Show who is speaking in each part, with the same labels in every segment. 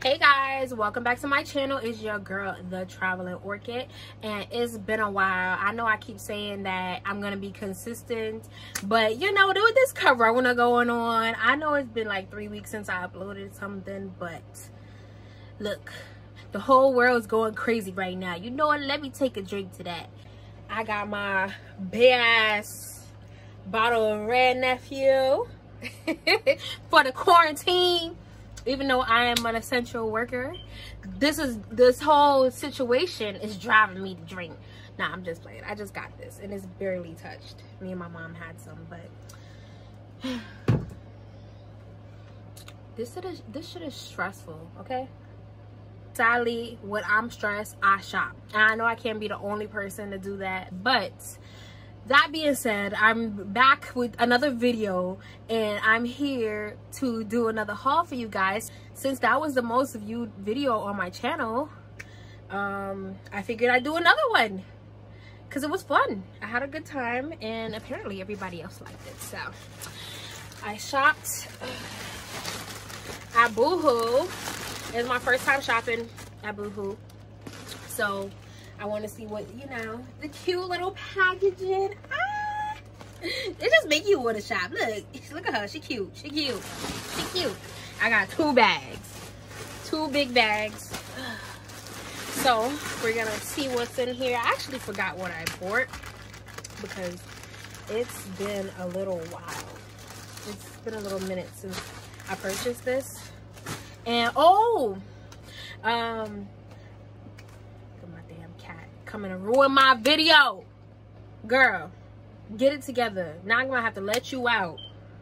Speaker 1: Hey guys, welcome back to my channel. It's your girl, the Traveling Orchid, and it's been a while. I know I keep saying that I'm gonna be consistent, but you know, with this corona going on, I know it's been like 3 weeks since I uploaded something, but look, the whole world's going crazy right now. You know what? Let me take a drink to that. I got my big ass bottle of Red Nephew for the quarantine. Even though I am an essential worker, this whole situation is driving me to drink. Nah, I'm just playing. I just got this and it's barely touched. Me and my mom had some, but this shit is stressful, okay? Sadly, when I'm stressed, I shop. And I know I can't be the only person to do that, but that being said, I'm back with another video and I'm here to do another haul for you guys. Since that was the most viewed video on my channel, I figured I'd do another one because it was fun. I had a good time and apparently everybody else liked it. So I shopped at Boohoo. It's my first time shopping at Boohoo, so I want to see what, you know, the cute little packaging. Ah! It just make you want to shop. Look at her. She cute. She cute. She cute. I got 2 bags. 2 big bags. So we're going to see what's in here. I actually forgot what I bought because it's been a little while. It's been a little minute since I purchased this. And, coming to ruin my video. Girl, get it together. Now I'm gonna have to let you out.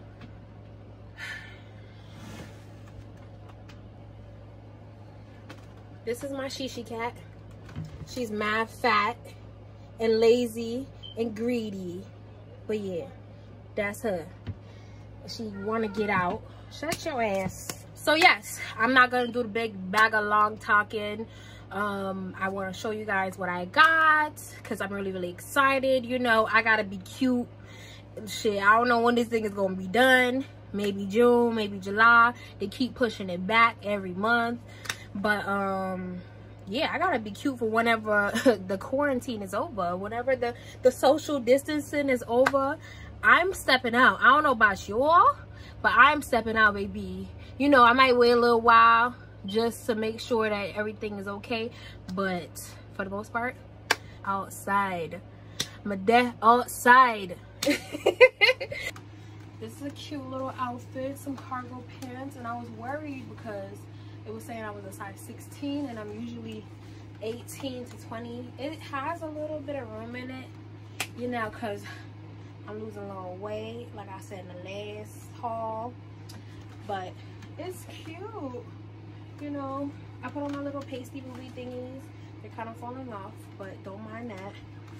Speaker 1: This is my Shishi cat. She's mad fat and lazy and greedy, but yeah, that's her. She wanna get out. Shut your ass. So yes, I'm not gonna do the big bag of long talking. I want to show you guys what I got because I'm really excited. You know, I gotta be cute. Shit, I don't know when this thing is gonna be done. Maybe June, maybe July. They keep pushing it back every month, but yeah, I gotta be cute for whenever the quarantine is over, whenever the social distancing is over. I'm stepping out. I don't know about you all, but I'm stepping out, baby. You know, I might wait a little while just to make sure that everything is okay, but for the most part, outside. Outside. This is a cute little outfit, some cargo pants, and I was worried because it was saying I was a size 16 and I'm usually 18 to 20. It has a little bit of room in it, you know, because I'm losing a little weight, like I said in the last haul, but it's cute. You know, I put on my little pasty booty thingies. They're kind of falling off, but don't mind that.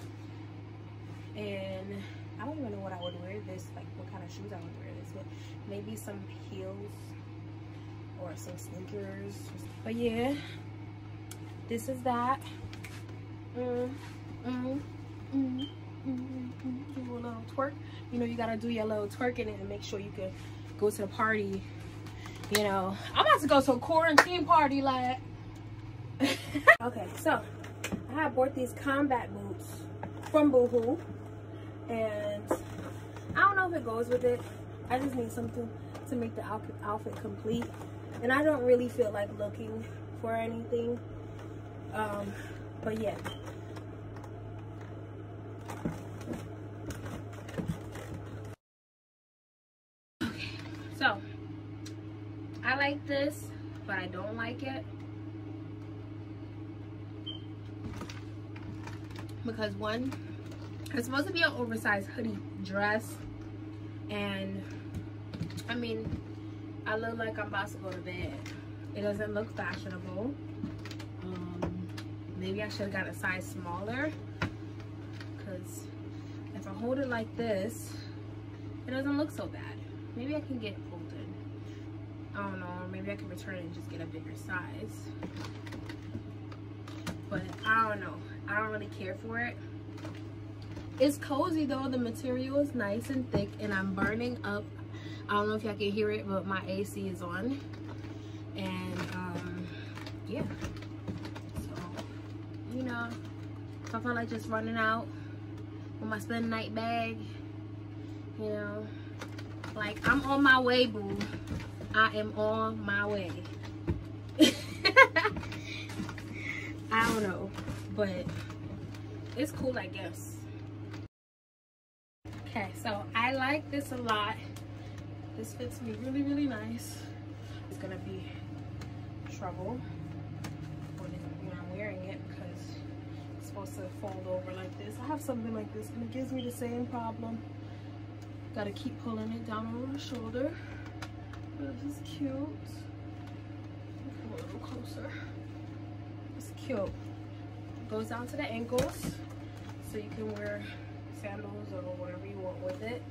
Speaker 1: And I don't even know what I would wear this, like what kind of shoes I would wear this with. Maybe some heels or some sneakers. But yeah, this is that. Do a little twerk. You know, you gotta do your little twerking and make sure you can go to the party. You know, I'm about to go to a quarantine party, like. Okay, so I have bought these combat boots from Boohoo, and I don't know if it goes with it. I just need something to make the outfit complete, and I don't really feel like looking for anything. But yeah. Okay, so I like this, but I don't like it because one, it's supposed to be an oversized hoodie dress, and I mean, I look like I'm about to go to bed. It doesn't look fashionable. Maybe I should have got a size smaller, because if I hold it like this, it doesn't look so bad. Maybe I can get folded. I don't know, maybe I can return it and just get a bigger size, but I don't know. I don't really care for it. It's cozy though. The material is nice and thick, and I'm burning up. I don't know if y'all can hear it, but my AC is on, and yeah. So, you know, if I feel like just running out with my spend night bag, you know, like, I'm on my way, boo. I am on my way. I don't know, but it's cool, I guess. Okay, so I like this a lot. This fits me really, really nice. It's gonna be trouble when I'm wearing it because it's supposed to fold over like this. I have something like this and it gives me the same problem. Gotta keep pulling it down over the shoulder. This is cute. Come a little closer. It's cute. It goes down to the ankles, so you can wear sandals or whatever you want with it.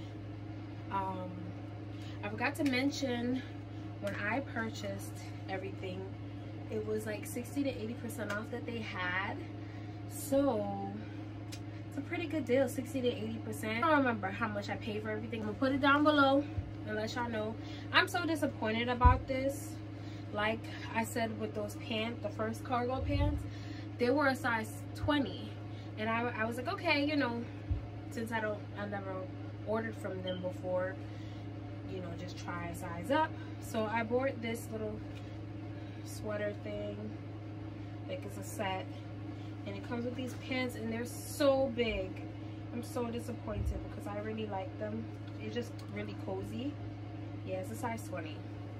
Speaker 1: I forgot to mention, when I purchased everything, it was like 60 to 80% off that they had. So it's a pretty good deal, 60 to 80%. I don't remember how much I paid for everything. I'm gonna put it down below and let y'all know. I'm so disappointed about this. Like I said with those pants, the first cargo pants, they were a size 20. And I was like, okay, you know, since I never ordered from them before, you know, just try a size up. So I bought this little sweater thing, like it's a set, and it comes with these pants and they're so big. I'm so disappointed because I really like them. It's just really cozy. Yeah, it's a size 20.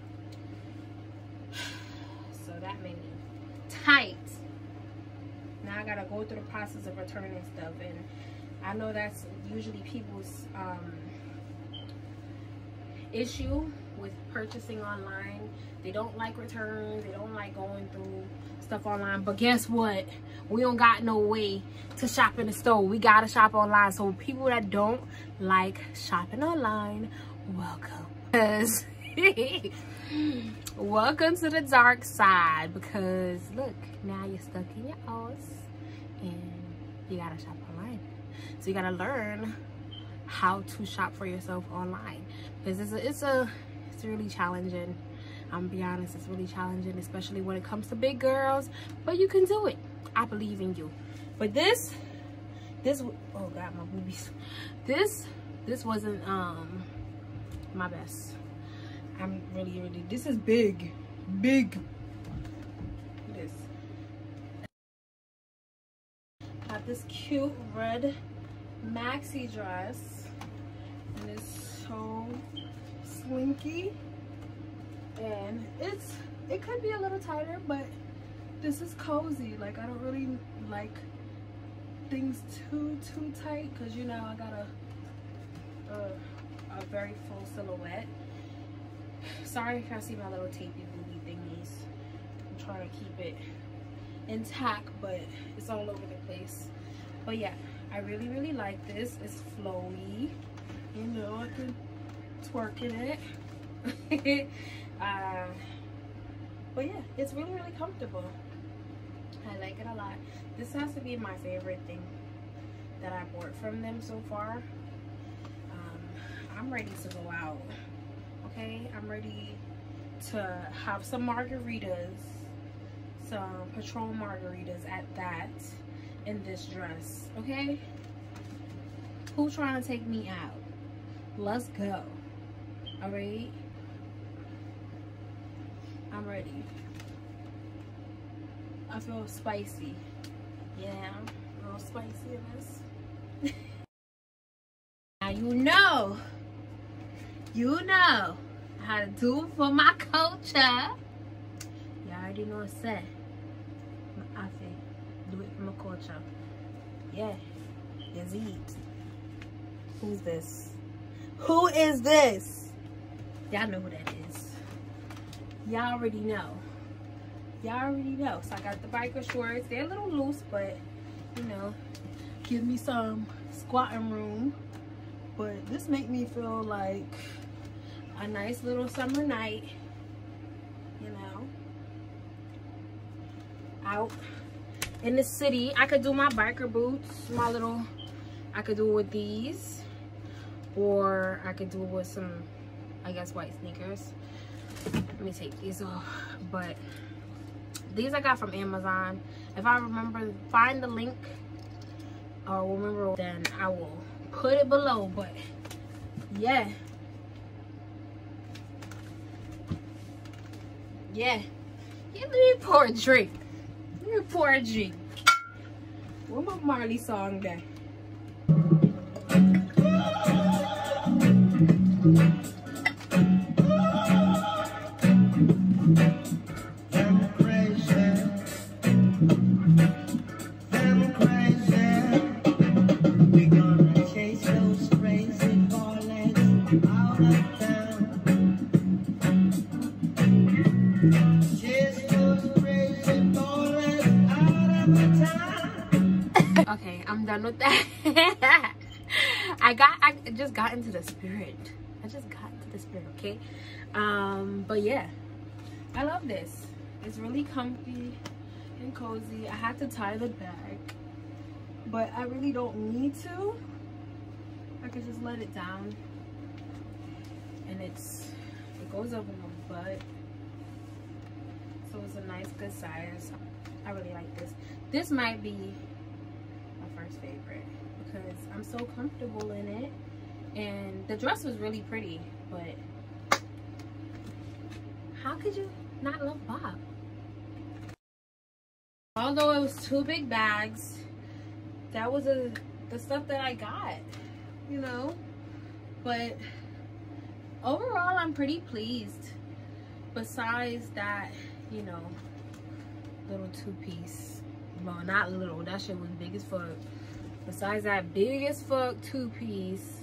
Speaker 1: So that made me tight. Now I gotta go through the process of returning stuff, and I know that's usually people's issue with purchasing online. They don't like returns, they don't like going through stuff online. But guess what? We don't got no way to shop in the store. We gotta shop online. So people that don't like shopping online, welcome. Because welcome to the dark side, because look, now you're stuck in your house and you gotta shop online. So you gotta learn how to shop for yourself online, because it's really challenging. I'm gonna be honest, it's really challenging, especially when it comes to big girls, but you can do it. I believe in you. But this oh god, my boobies, this wasn't my best. I'm really, this is big. This got this cute red maxi dress, and it's so slinky, and it could be a little tighter, but this is cozy. Like, I don't really like things too tight, because you know I got a very full silhouette. Sorry if I see my little tapey booby thingies. I'm trying to keep it intact, but it's all over the place. But yeah, I really like this. It's flowy, you know, I can twerk in it. But yeah, it's really comfortable. I like it a lot. This has to be my favorite thing that I bought from them so far. I'm ready to go out. Okay, I'm ready to have some margaritas, some Patron margaritas at that, in this dress. Okay, who's trying to take me out? Let's go. All right, I'm ready. I feel spicy. Yeah, a little spicy in this. Now you know how to do it for my culture. You already know what I said. My outfit, do it for my culture. Yeah, Yazid. Who's this? Who is this? Y'all know who that is. Y'all already know. Y'all already know. So I got the biker shorts. They're a little loose, but you know, give me some squatting room. But this make me feel like a nice little summer night, you know, out in the city. I could do my biker boots, I could do it with these, or I could do it with some, I guess, white sneakers. Let me take these off. But These I got from Amazon. If I remember, find the link or remember, then I will put it below. But yeah, let me pour a drink. What my Marley song there? Okay, I'm done with that. I just got into the spirit. Okay. But yeah, I love this. It's really comfy and cozy. I had to tie the bag, but I really don't need to. I could just let it down, and it goes over my butt, so it's a nice good size. I really like this. This might be my first favorite because I'm so comfortable in it, and the dress was really pretty. But how could you not love Bob? Although it was 2 big bags, that was the stuff that I got, you know. But overall, I'm pretty pleased. Besides that, you know, little 2-piece. Well, not little, that shit was big as fuck. Besides that big as fuck 2-piece,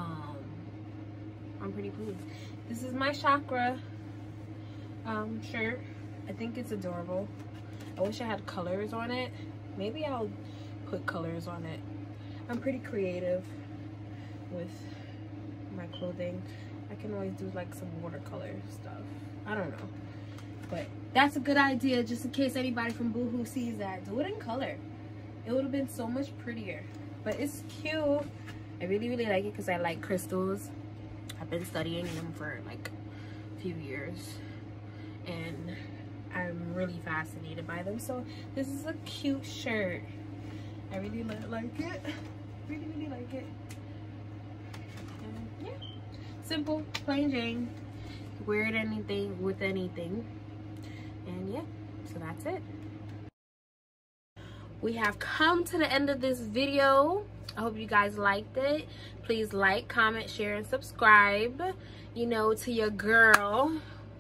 Speaker 1: I'm pretty pleased. This is my Chakra shirt. I think it's adorable. I wish I had colors on it. Maybe I'll put colors on it. I'm pretty creative with my clothing. I can always do like some watercolor stuff. I don't know. But that's a good idea, just in case anybody from Boohoo sees that. Do it in color. It would have been so much prettier. But it's cute. I really, really like it because I like crystals. I've been studying them for like a few years. And I'm really fascinated by them. So this is a cute shirt. I really like it. Really, really like it. And yeah. Simple, plain Jane. Wear it anything with anything. And yeah, so that's it. We have come to the end of this video. I hope you guys liked it. Please like, comment, share, and subscribe, you know, to your girl.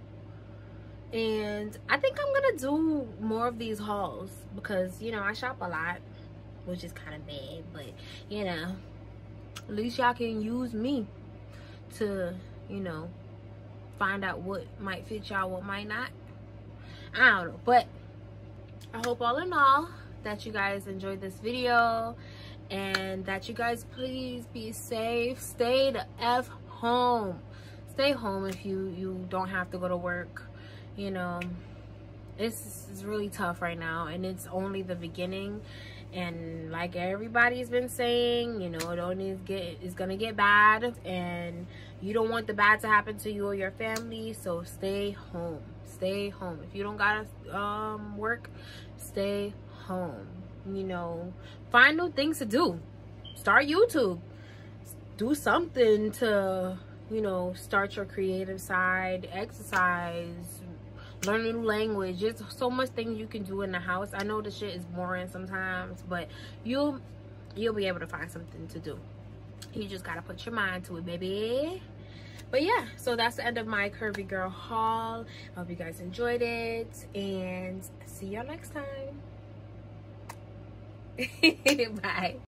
Speaker 1: And I think I'm gonna do more of these hauls because, you know, I shop a lot, which is kind of bad, but you know, at least y'all can use me to, you know, find out what might fit y'all, what might not. I don't know, but I hope all in all that you guys enjoyed this video and that you guys please be safe. Stay the F home. Stay home if you don't have to go to work. You know, it's really tough right now, and it's only the beginning. And like everybody's been saying, you know, it's gonna get bad, and you don't want the bad to happen to you or your family. So stay home. Stay home. If you don't gotta work, stay home. You know, find new things to do. Start YouTube. Do something to, you know, start your creative side. Exercise. Learn a new language. There's so much things you can do in the house. I know the shit is boring sometimes, but you'll be able to find something to do. You just gotta put your mind to it, baby. But yeah, so that's the end of my Curvy Girl haul. I hope you guys enjoyed it, and see y'all next time. Bye.